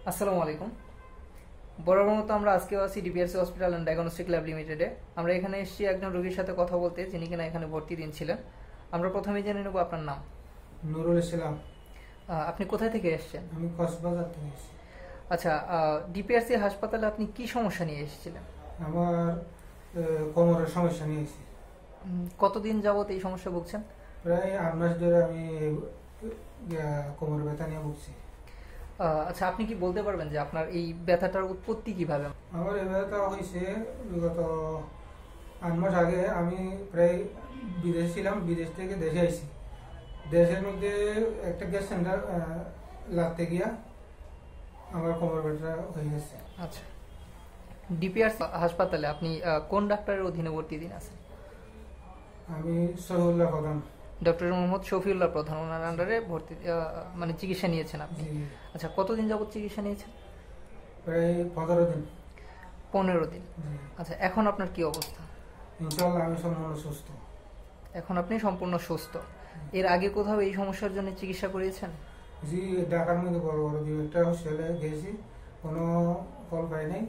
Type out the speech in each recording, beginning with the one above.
আসসালামু আলাইকুম। বরাবর মতো আমরা আজকেও আছি DPRC hospital and diagnostic lab লিমিটেডে। আমরা এখানে এসেছি একজন রোগীর সাথে কথা বলতে, যিনি কিনা এখানে ভর্তি দিন ছিলেন। আমরা প্রথমে জেনে নেব আপনার নাম। নুরুল ইসলাম। আপনি কোথায় থেকে এসেছেন? আমি কক্সবাজার থেকে এসেছি। আচ্ছা, ডিপিআরসি হাসপাতালে আপনি কি সমস্যা নিয়ে এসেছিলেন? আমার কোমরের সমস্যা নিয়ে এসেছি। কতদিন যাবত এই সমস্যা ভুগছেন? প্রায় 8 মাস ধরে আমি কোমরের ব্যথা নিয়ে ভুগছি। আচ্ছা, আপনি কি বলতে পারবেন যে আপনার এই ব্যথাটার উৎপত্তি কিভাবে? আমার এই ব্যথা হয়েছে বিগত 8 মাস আগে। আমি প্রায় বিদেশে ছিলাম, বিদেশ থেকে দেশে আইছি। দেশের মধ্যে একটা গ্যাস সেন্টার লাগতে গিয়া আমার কোমর ব্যথা হয়ে গেছে। আচ্ছা, ডিপিআরসি হাসপাতালে আপনি কোন ডাক্তারের অধীনে ভর্তি দিন আছেন? আমি শফিউল্লাহ প্রধান। ডক্টর.Md.Shafiullah প্রধান, ওনার আন্ডারে ভর্তি মানে চিকিৎসা নিয়েছেন আপনি। আচ্ছা, কতদিন যাবত চিকিৎসা নিয়েছেন? প্রায় 15 দিন। 15 দিন। আচ্ছা, এখন আপনার কি অবস্থা? ইনশাআল্লাহ আমি সম্পূর্ণ সুস্থ। এখন আপনি সম্পূর্ণ সুস্থ। এর আগে কোথাও এই সমস্যার জন্য চিকিৎসা করিয়েছেন? জি, ঢাকার মধ্যে বড় বড় একটা হসপিটালে গেছি, কোনো ফল পাই নাই।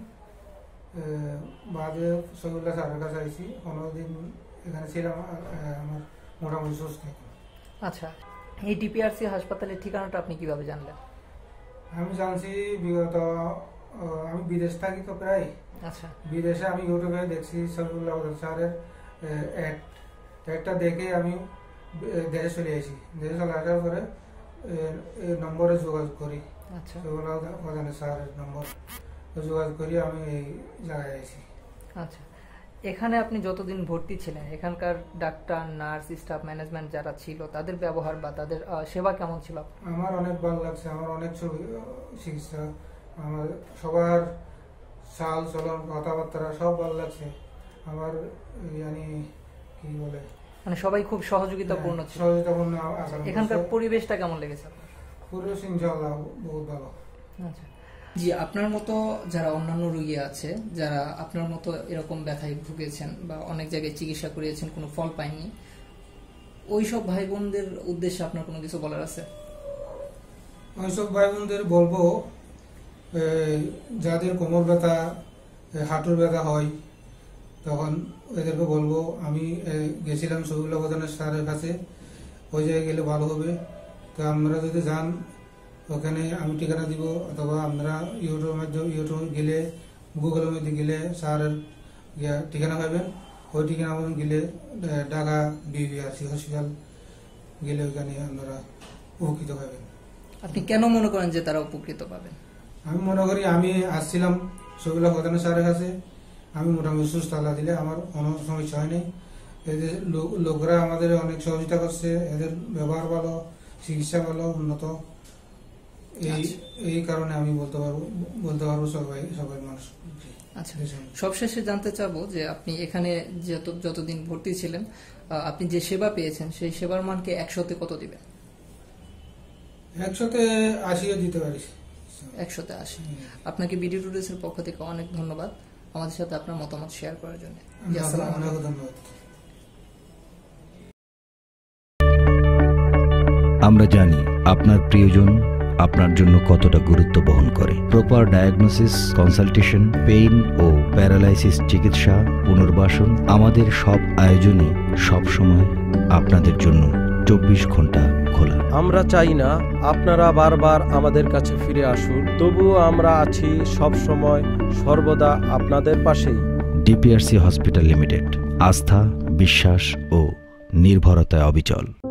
বাদে শফিউল্লাহ স্যারের কাছে আইছি, 15 দিন এখানে ছিলাম। আমার মোটামুটি সুস্থ। আচ্ছা, এই ডিপিআরসি হাসপাতালের ঠিকানাটা আপনি কিভাবে জানলেন? আমি জানছি বিগত আমি বিদেশ থাকি তো প্রায়। আচ্ছা, বিদেশে আমি ইউটিউবে দেখছি শফিউল্লাহ স্যারের একটা দেখে আমি দেশে চলে আসি। দেশে চলে আসার পরে নম্বরে যোগাযোগ করি। আচ্ছা, শফিউল্লাহ স্যারের নম্বর যোগাযোগ করি আমি এই জায়গায় আছি। আচ্ছা, এখানে আপনি যতদিন ভর্তি ছিলেন, এখানকার ডাক্তার, নার্স, স্টাফ, ম্যানেজমেন্ট যারা ছিল, তাদের ব্যবহার বা তাদের সেবা কেমন ছিল? আমার অনেক ভালো লাগছে। আমার অনেক চিকিৎসা, আমার সবার চাল চলন, কথাবার্তা সব ভালো লাগছে। আমার কি বলে, মানে সবাই খুব সহযোগিতাপূর্ণ ছিল। সহযোগিতাপূর্ণ আচরণ। এখানকার পরিবেশটা কেমন লেগেছে আপনার? পরিবেশ ইনশাআল্লাহ বহুত ভালো। আচ্ছা, জি, আপনার মতো যারা অন্যান্য রোগী আছে, যারা আপনার মতো এরকম ব্যথায় ভুগেছেন বা অনেক জায়গায় চিকিৎসা করিয়েছেন, কোনো ফল পায়নি, ওইসব ভাই বোনদের উদ্দেশ্যে আপনার কোনো কিছু বলার আছে? ওইসব ভাই বোনদের বলবো, যাদের কোমর ব্যথা, হাঁটুর ব্যথা হয়, তখন এদেরকে বলবো, আমি গেছিলাম শফিউল্লাহ স্যারের কাছে, ওই জায়গায় গেলে ভালো হবে। তো আমরা যদি যান, ওখানে আমি ঠিকানা দিব, অথবা আপনারা ইউটিউব গেলে, গুগলের মধ্যে গেলে স্যারের ঠিকানা পাবেন। ওই ঠিকানা গেলে ঢাকা DPRC হসপিটাল গেলে ওখানে আপনারা উপকৃত পাবেন। আপনি কেন মনে করেন যে তারা উপকৃত পাবেন? আমি মনে করি, আমি আসছিলাম শফিউল্লাহ স্যারের কাছে, আমি মোটামুটি সুস্থ। আল্লাহ দিলে আমার কোনো সমস্যা হয়নি। এদের লোকরা আমাদের অনেক সহযোগিতা করছে, এদের ব্যবহার ভালো, চিকিৎসা ভালো, উন্নত। এই কারণে আমি বলতে পারবো সবাই মানুষ। আচ্ছা, সবশেষে জানতে চাবো যে আপনি এখানে যতদিন ভর্তি ছিলেন, আপনি যে সেবা পেয়েছেন, সেই সেবার মানকে 100-তে কত দিবেন? 100-তে 80 দিতে পারি। 100-তে 80। আপনাকে বিডি টুডেসের পক্ষ থেকে অনেক ধন্যবাদ আমাদের সাথে আপনার মতামত শেয়ার করার জন্য। অনেক ধন্যবাদ। আমরা জানি আপনার প্রিয়জন আপনার জন্য কতটা গুরুত্ব বহন করে। প্রপার ডায়াগনোসিস, কনসালটেশন, পেইন ও প্যারালাইসিস চিকিৎসা, পুনর্বাসন, আমাদের সব আয়োজনে সব সময় আপনাদের জন্য 24 ঘন্টা খোলা। আমরা চাই না আপনারা বারবার আমাদের কাছে ফিরে আসুন, তবুও আমরা আছি সব সময় সর্বদা আপনাদের পাশেই। ডিপিআরসি হসপিটাল লিমিটেড, আস্থা, বিশ্বাস ও নির্ভরতায় অবিচল।